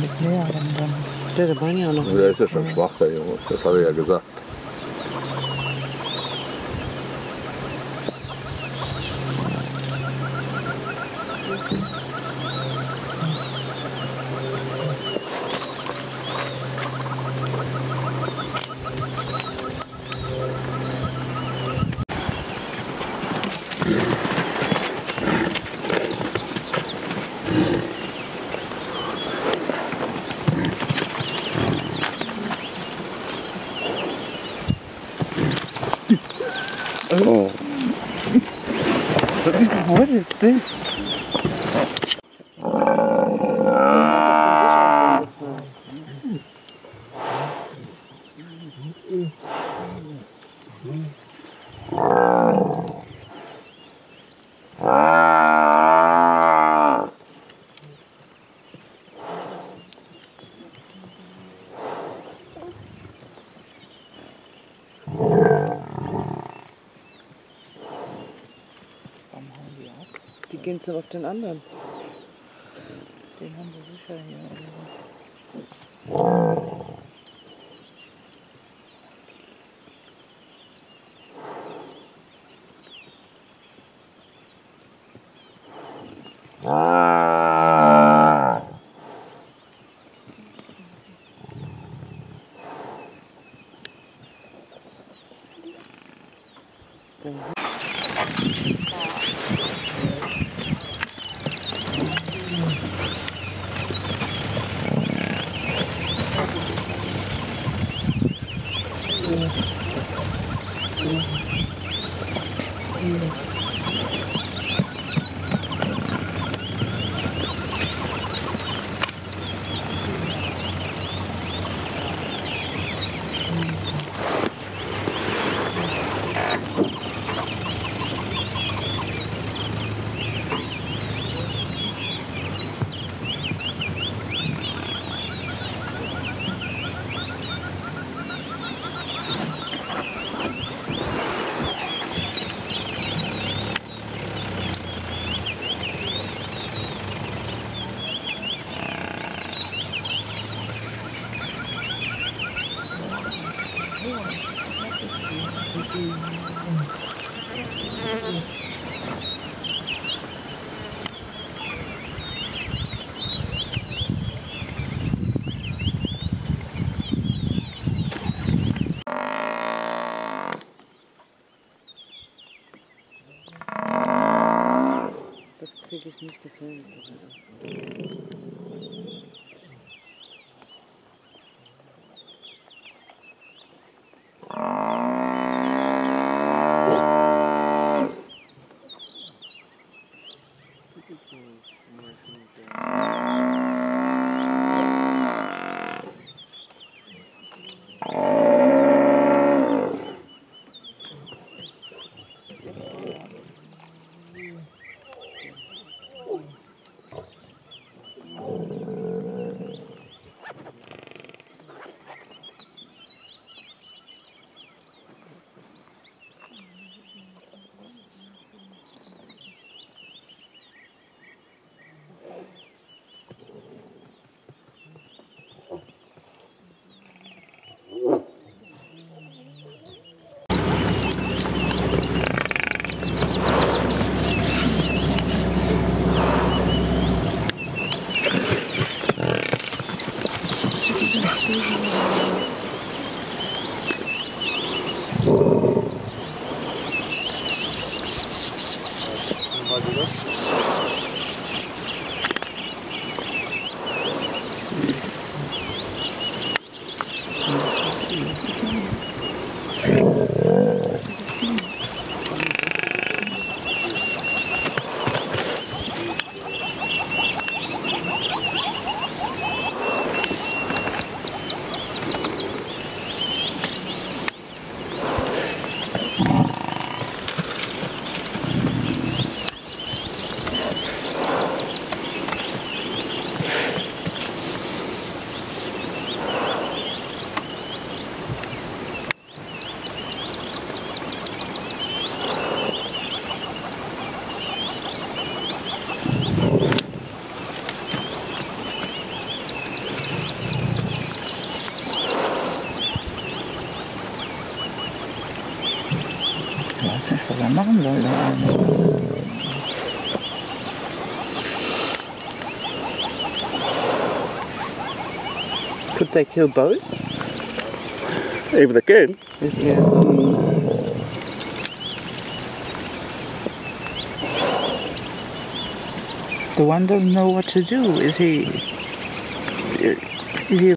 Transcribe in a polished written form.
mit mehreren dann. Der waren ja auch noch. Der ist ja schon schwach, der Junge. Das habe ich ja gesagt. Oh. What is this? Die gehen so auf den anderen. Den haben sie sicher hier oder was. Das kriege ich nicht gefilmt. Ich weiß nicht, was er machen soll. Could they kill both? If they can. Yeah. The one doesn't know what to do. Is he